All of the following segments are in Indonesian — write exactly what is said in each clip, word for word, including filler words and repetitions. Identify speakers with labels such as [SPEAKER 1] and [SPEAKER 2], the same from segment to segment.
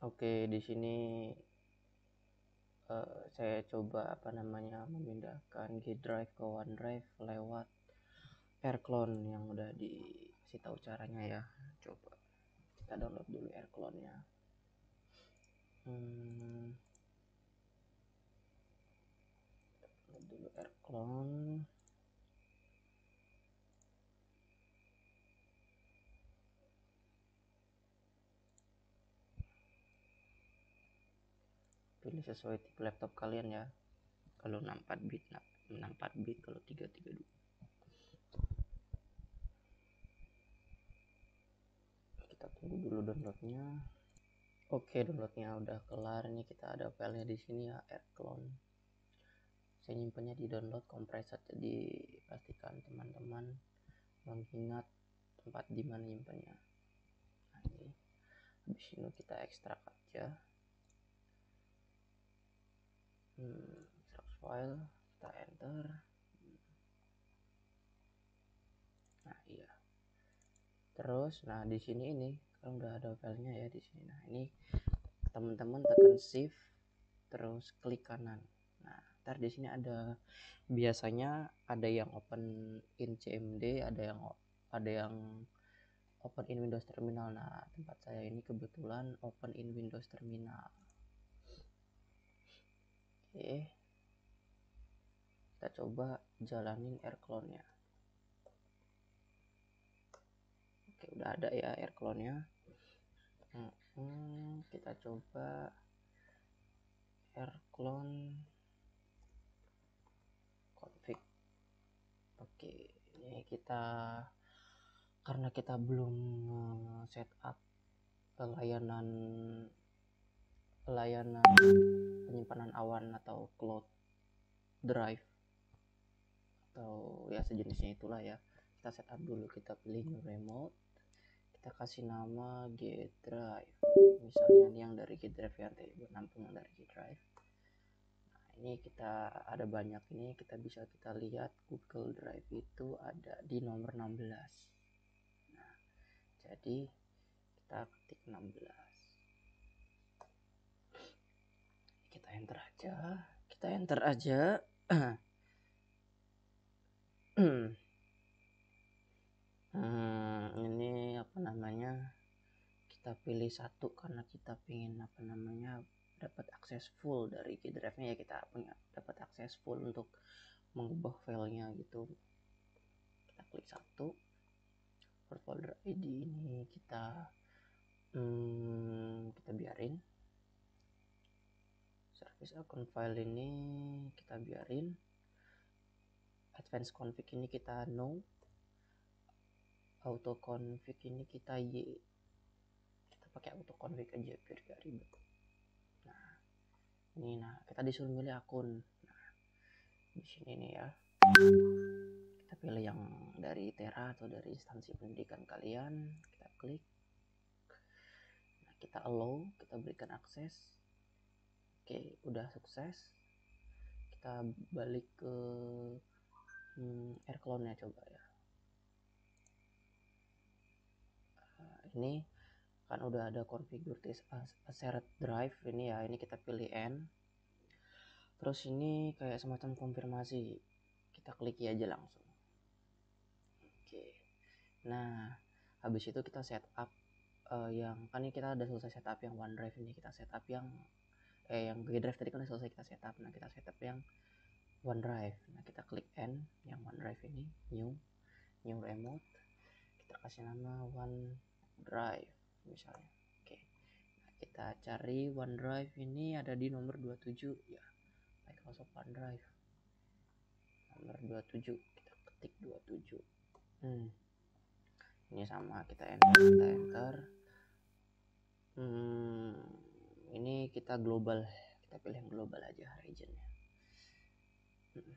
[SPEAKER 1] Oke, di sini uh, saya coba apa namanya memindahkan G Drive ke OneDrive lewat AirClone yang udah dikasih tahu caranya ya. Coba kita download dulu AirClone-nya. Hmm, download dulu AirClone. Pilih sesuai tipe laptop kalian ya. Kalau enam puluh empat bit, enam puluh empat bit, kalau tiga tiga dua. Kita tunggu dulu downloadnya. Oke, downloadnya udah kelar. Ini kita ada filenya di sini ya, AirClone. Saya nyimpannya di download compressor, jadi pastikan teman-teman mengingat tempat di mana nyimpannya. Nah, ini habis ini kita ekstrak aja. Hmm, extract file, kita enter. Nah, iya. Terus, nah di sini ini kalau udah ada filenya ya di sini. Nah, ini teman-teman tekan shift terus klik kanan. Nah, ntar di sini ada biasanya ada yang open in C M D, ada yang ada yang open in Windows Terminal. Nah, tempat saya ini kebetulan open in Windows Terminal. Oke, kita coba jalanin AirClone-nya. Oke, udah ada ya AirClone-nya. Hmm, kita coba AirClone config. Oke, ini kita karena kita belum setup layanan layanan penyimpanan awan atau cloud drive atau ya sejenisnya itulah ya. Kita setup dulu, kita pilih new remote, kita kasih nama G Drive, misalnya ini yang dari G Drive ya, nanti nampung yang dari G Drive. Nah, ini kita ada banyak, ini kita bisa kita lihat Google Drive itu ada di nomor enam belas. Nah, jadi kita ketik enam belas, kita enter aja, kita enter aja. hmm, ini apa namanya, kita pilih satu karena kita pengen apa namanya dapat akses full dari G Drive-nya ya, kita punya dapat akses full untuk mengubah filenya gitu. Kita klik satu, for folder I D ini kita hmm, kita biarin, service account file ini kita biarin, advanced config ini kita no, auto config ini kita y, kita pakai auto config aja biar gak ribet. Nah ini, nah kita disuruh milih akun. Nah di sini nih ya, kita pilih yang dari Tera atau dari instansi pendidikan kalian, kita klik. Nah, kita allow, kita berikan akses. Oke, udah sukses. Kita balik ke hmm, AirClone-nya coba ya. Nah, ini kan udah ada configure this as a shared drive ini ya, ini kita pilih N. Terus ini kayak semacam konfirmasi, kita klik ya aja langsung. Oke, nah habis itu kita setup uh, yang kan ini kita udah selesai setup yang OneDrive ini, kita setup yang eh yang G Drive tadi kan udah selesai kita setup. Nah kita setup yang OneDrive. Nah kita klik N yang OneDrive ini, new new remote, kita kasih nama OneDrive misalnya. Oke, nah, kita cari OneDrive ini ada di nomor dua puluh tujuh ya, Microsoft OneDrive nomor dua puluh tujuh, kita ketik dua puluh tujuh. hmm. Ini sama, kita enter, kita enter. Hmm, ini kita global, kita pilih yang global aja regionnya. Hmm.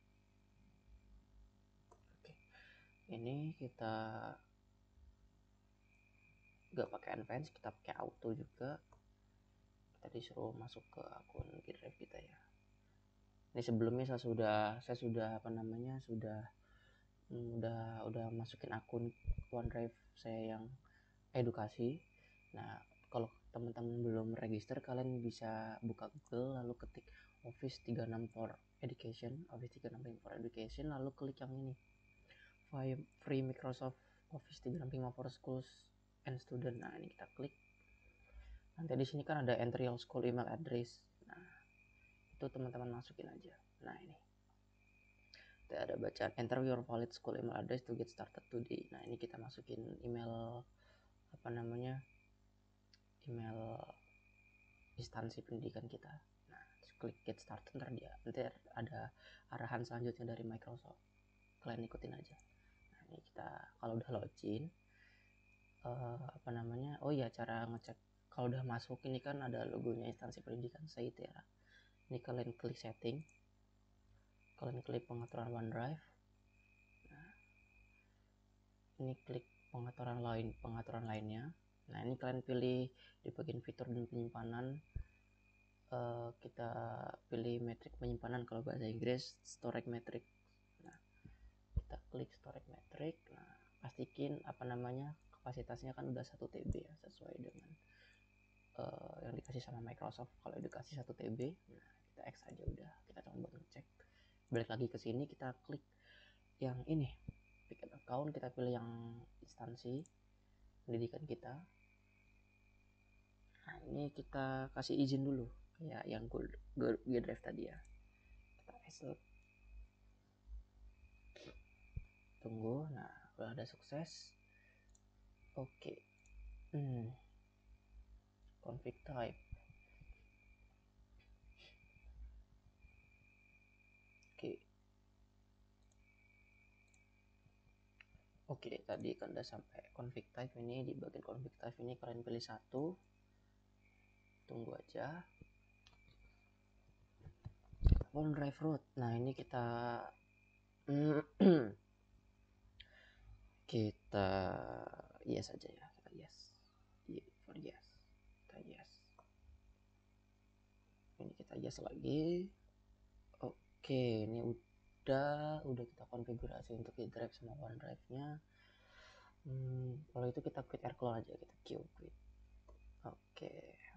[SPEAKER 1] Oke, ini kita gak pakai advance, kita pakai auto juga. Kita disuruh masuk ke akun G Drive kita ya. Ini sebelumnya saya sudah saya sudah apa namanya sudah hmm, udah udah masukin akun OneDrive saya yang edukasi. Nah kalau teman-teman belum register, kalian bisa buka Google lalu ketik Office tiga enam for Education, Office tiga enam for Education, lalu klik yang ini, free Microsoft Office tiga enam lima for Schools and Student. Nah, ini kita klik. Nanti di sini kan ada enter your school email address. Nah, itu teman-teman masukin aja. Nah, ini kita ada bacaan enter your valid school email address to get started today. Nah, ini kita masukin email apa namanya email instansi pendidikan kita. Nah, klik get started, ntar dia nanti ada arahan selanjutnya dari Microsoft, kalian ikutin aja. Nah, ini kita kalau udah login uh, apa namanya oh ya cara ngecek kalau udah masuk, ini kan ada logonya instansi pendidikan Saitera. Ini kalian klik setting, kalian klik pengaturan OneDrive. Nah, ini klik pengaturan lain pengaturan lainnya. Nah, ini kalian pilih di bagian fitur dan penyimpanan, uh, kita pilih metrik penyimpanan kalau bahasa Inggris storage metric. Nah, kita klik storage metric. Nah, pastikan apa namanya kapasitasnya kan udah satu T B ya, sesuai dengan uh, yang dikasih sama Microsoft. Kalau dikasih satu T B, nah kita X aja udah, kita coba buat ngecek. Balik lagi ke sini, kita klik yang ini pick account, kita pilih yang instansi pendidikan kita. Nah, ini kita kasih izin dulu kayak yang Google Drive tadi ya. Kita accept, tunggu. Nah, udah ada sukses. Oke. Okay. hmm. Config type. Oke. Okay. Oke, okay, tadi kan udah sampai config type. Ini di bagian config type ini kalian pilih satu. Tunggu aja. OneDrive root. Nah, ini kita kita yes aja ya. Kita yes. For yes. Kita yes. Ini kita yes lagi. Oke, ini udah udah kita konfigurasi untuk drive sama OneDrive-nya. Hmm, kalau itu kita quit aircloud aja, kita q quit. Oke.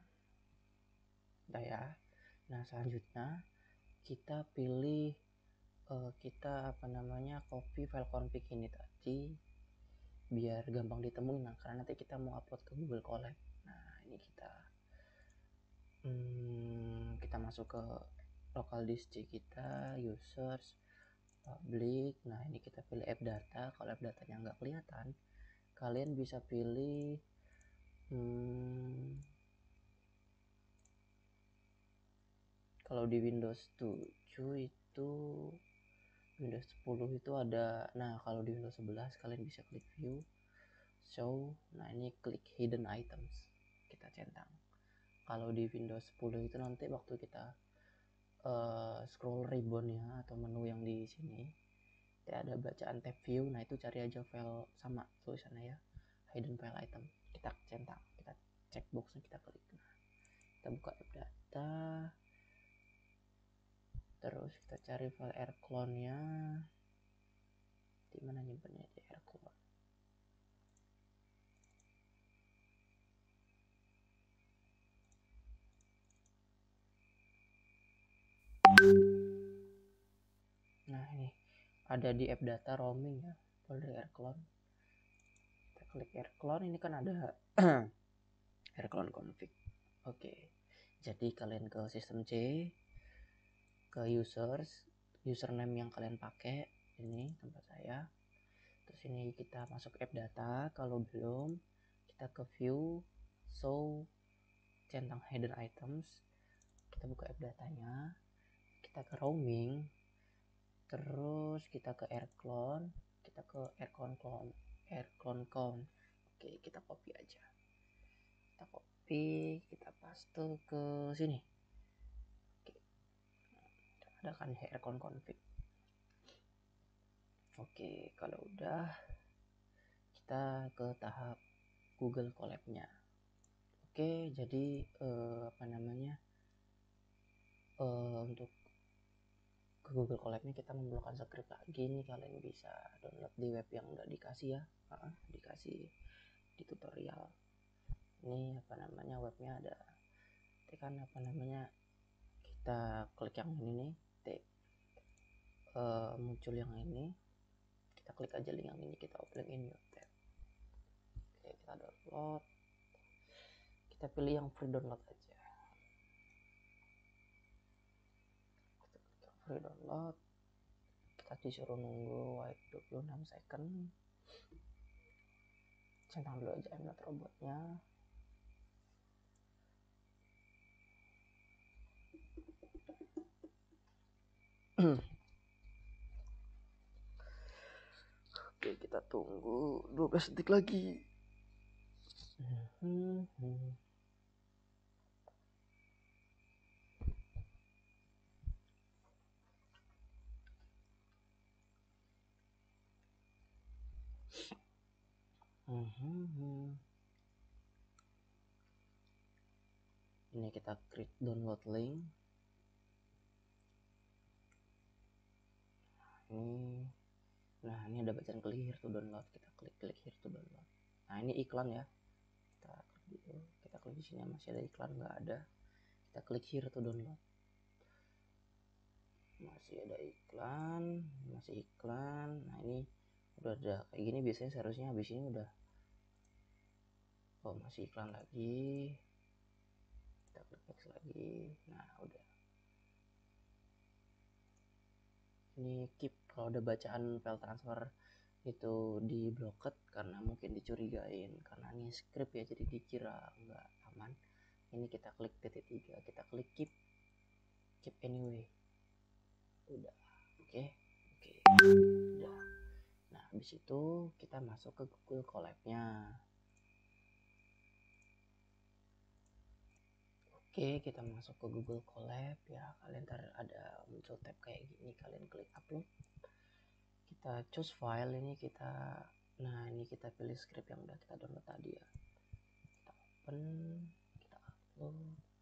[SPEAKER 1] Udah ya. Nah, selanjutnya kita pilih uh, kita apa namanya copy file config ini tadi biar gampang ditemuin. Nah, karena nanti kita mau upload ke Google Colab. Nah, ini kita hmm, kita masuk ke local disk C kita, users, public. Nah, ini kita pilih app data. Kalau app datanya nggak kelihatan, kalian bisa pilih hmm, kalau di Windows tujuh itu, Windows sepuluh itu ada. Nah, kalau di Windows sebelas kalian bisa klik view, show. Nah, ini klik hidden items, kita centang. Kalau di Windows sepuluh itu nanti waktu kita uh, scroll ribbonnya atau menu yang di sini, ya ada bacaan tab view. Nah, itu cari aja file sama tulisannya ya, hidden file item, kita centang, kita cek boxnya, kita klik. Nah, kita buka app data, terus kita cari file airclone nya di mana nyimpennya di airclone. Nah, ini ada di app data roaming ya, folder airclone. Kita klik airclone, ini kan ada airclone config. Oke, jadi kalian ke sistem C, ke users, username yang kalian pakai, ini tempat saya. Terus ini kita masuk app data. Kalau belum, kita ke view, show, centang hidden items, kita buka app datanya, kita ke roaming, terus kita ke airclone, kita ke airclone clone, airclone count. Oke, kita copy aja, kita copy, kita paste ke sini. Oke, ada kan airclone config. Oke, kalau udah kita ke tahap Google Colab-nya. Oke, jadi eh, apa namanya eh, untuk ke Google Colab-nya kita memerlukan script lagi. Nih kalian bisa download di web yang udah dikasih ya, uh, dikasih di tutorial. ini apa namanya webnya ada, tekan apa namanya, kita klik yang ini nih, T, uh, muncul yang ini, kita klik aja link yang ini, kita open in new tab. Oke, kita download, kita pilih yang free download aja, kita klik yang free download, kita disuruh nunggu wait dua puluh enam second, centang dulu aja I'm not robotnya. Oke, kita tunggu dua belas detik lagi. Hmm, hmm. Hmm, hmm. Ini kita klik download link. Ini, nah ini ada bacaan klik here to download, kita klik klik here to download. Nah ini iklan ya, kita klik dulu, kita klik di sini masih ada iklan, nggak ada, kita klik here to download, masih ada iklan, masih iklan. Nah ini udah ada kayak gini, biasanya seharusnya habis ini udah, oh masih iklan lagi, kita klik next lagi. Nah udah, ini keep, kalau udah bacaan file transfer itu di blocked karena mungkin dicurigain karena ini script ya, jadi dikira nggak aman. Ini kita klik titik tiga, kita klik keep keep anyway, udah. Oke okay. Oke okay. Udah. Nah habis itu kita masuk ke Google Colab-nya. Oke, kita masuk ke Google Colab ya, kalian ntar ada muncul tab kayak gini, kalian klik upload, kita choose file, ini kita, nah ini kita pilih script yang udah kita download tadi ya, kita open, kita upload,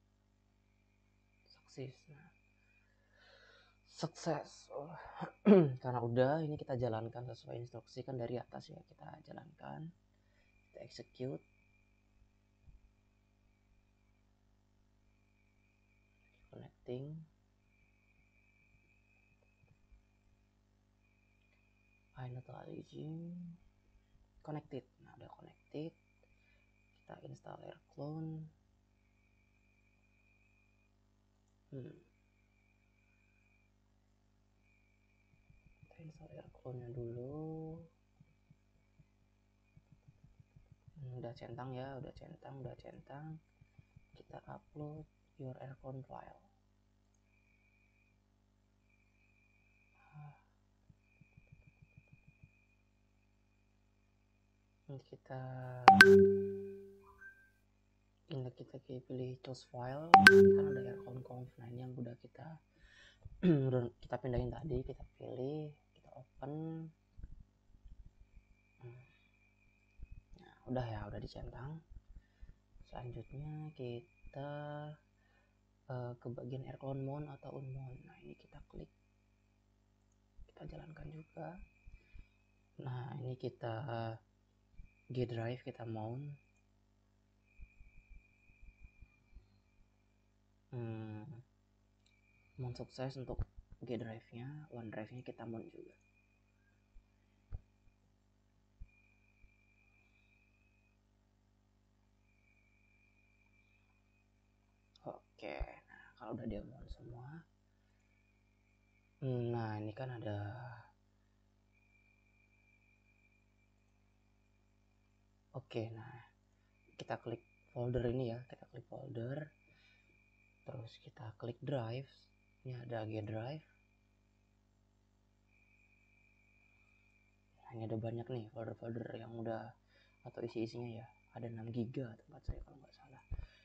[SPEAKER 1] sukses. Nah sukses, oh. Karena udah, ini kita jalankan sesuai instruksi kan dari atas ya, kita jalankan, kita execute, connecting, acknowledging, connected. Nah udah connected, kita install Airclone. hmm. Kita install Airclone nya dulu. hmm, udah centang ya, udah centang, udah centang, kita upload your Airclone file. Ini kita ini kita pilih choose file, kan ada Airclone conf. Nah ini yang udah kita udah kita pindahin tadi, kita pilih, kita open. Nah udah ya, udah dicentang. Selanjutnya kita uh, ke bagian Airclone mount atau unmount. Nah ini kita klik, kita jalankan juga. Nah ini kita uh, G drive, kita mount. hmm, mount sukses untuk G drive nya, OneDrive nya kita mount juga. Oke, nah kalau udah dia mount semua, nah ini kan ada, oke, nah kita klik folder ini ya, kita klik folder, terus kita klik drive, ini ada G drive. Nah ini ada banyak nih folder-folder yang udah atau isi-isinya ya, ada enam giga tempat saya kalau nggak salah.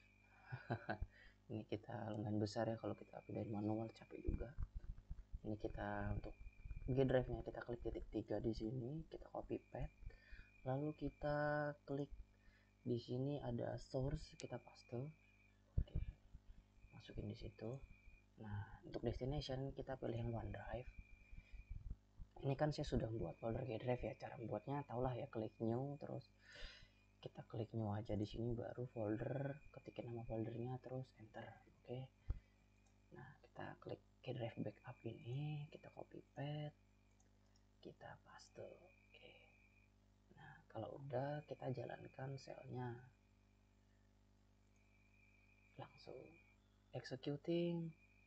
[SPEAKER 1] Ini kita lumayan besar ya, kalau kita pindahin manual capek juga. Ini kita untuk G drive nya kita klik titik tiga di sini, kita copy paste, lalu kita klik di sini ada source, kita paste. Oke, masukin di situ. Nah untuk destination kita pilih yang OneDrive. Ini kan saya sudah membuat folder G drive ya, cara membuatnya tahulah ya, klik new, terus kita klik new aja di sini, baru folder, ketikin nama foldernya terus enter. Oke, nah kita klik ke drive backup ini, kita copy paste, kita paste. Oke, nah kalau udah kita jalankan selnya, langsung executing.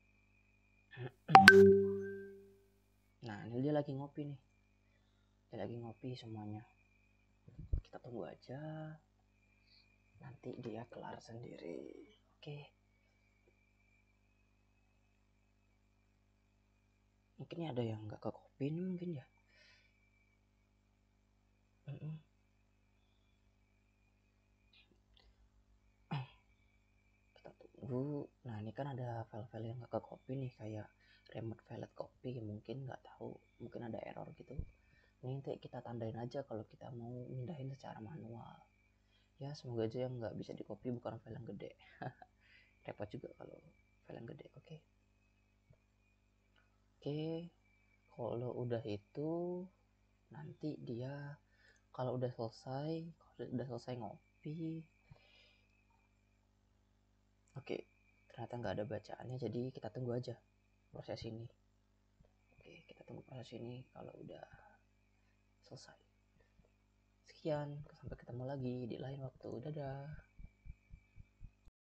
[SPEAKER 1] Nah ini dia lagi ngopi nih, dia lagi ngopi semuanya. Kita tunggu aja, nanti dia kelar sendiri. Oke, mungkin ada yang nggak ke copy nih mungkin ya. Mm-mm. Kita tunggu. Nah ini kan ada file-file yang nggak ke copy nih, kayak remote file copy, mungkin nggak tahu, mungkin ada error gitu. Ini nanti kita tandain aja kalau kita mau mindahin secara manual. Ya semoga aja yang nggak bisa di copy bukan file yang gede. Repot juga kalau file yang gede. Oke, oke. Kalau udah itu nanti dia kalau udah selesai, kalau udah selesai ngopi, oke, ternyata nggak ada bacaannya, jadi kita tunggu aja proses ini. Oke, kita tunggu proses ini kalau udah selesai. Sekian, sampai ketemu lagi di lain waktu. Dadah.